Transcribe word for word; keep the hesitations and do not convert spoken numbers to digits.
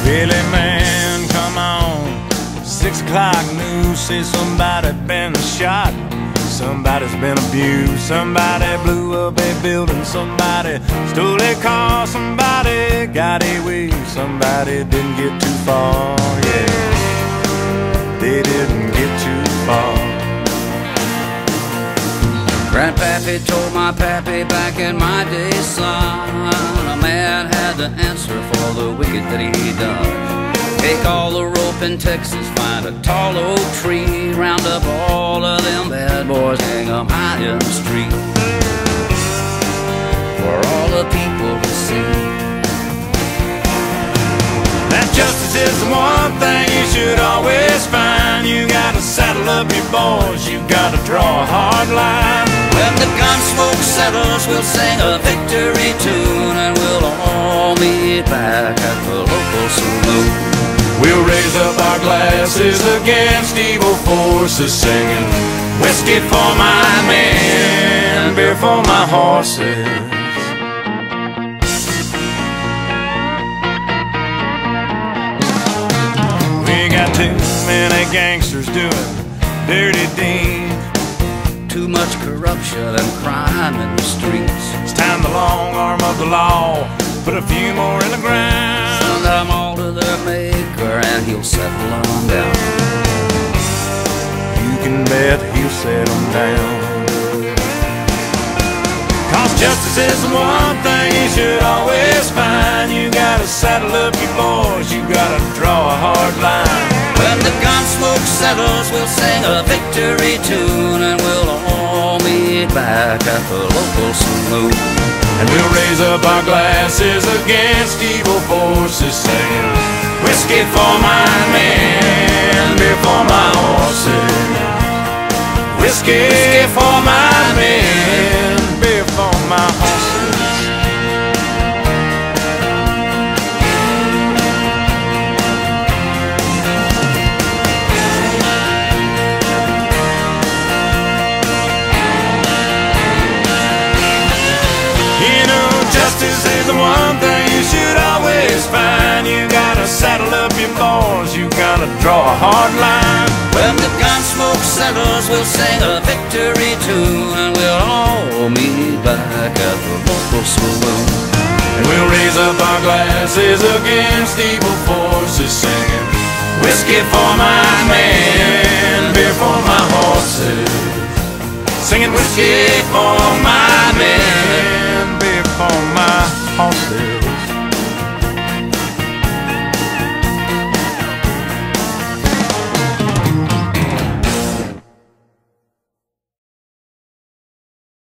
Billy, man, come on. Six o'clock news say somebody been shot. Somebody's been abused. Somebody blew up a building. Somebody stole a car. Somebody got away. Somebody didn't get too far. Yeah, they didn't get too far. Grandpappy told my pappy back in my day, son, a man had to answer for the wicked that he done. Take all the rope in Texas, find a tall oak tree, round up all of them bad boys, hang them high in the street for all the people to see. That justice is the one thing you should always find. You gotta saddle up your boys, you gotta draw a hard line. When the gun smoke settles, we'll sing a victory tune, and we'll all meet back at the local saloon. We'll raise up our glasses against evil forces, singing whiskey for my men, beer for my horses. We got too many gangsters doing dirty deeds, too much corruption and crime in the streets. It's time the long arm of the law put a few more in the ground. Send them all to their maker and he'll settle them down. You can bet he'll settle them down. Cause justice is the one thing you should always find. You gotta saddle up your boys, you gotta draw a hard line. When the gun smoke settles, we'll sing a victory tune, and we'll all meet back at the local saloon. And we'll raise up our glasses against evil forces, saying whiskey for my men, beer for my horses. Whiskey, whiskey for my men, beer for my horses. Justice is the one thing you should always find. You gotta saddle up your boys, you gotta draw a hard line. When the gun smoke settles, we'll sing a victory tune, and we'll all meet back at the local saloon. And we'll raise up our glasses against evil forces, singing whiskey for my men, beer for my horses. Singing whiskey for my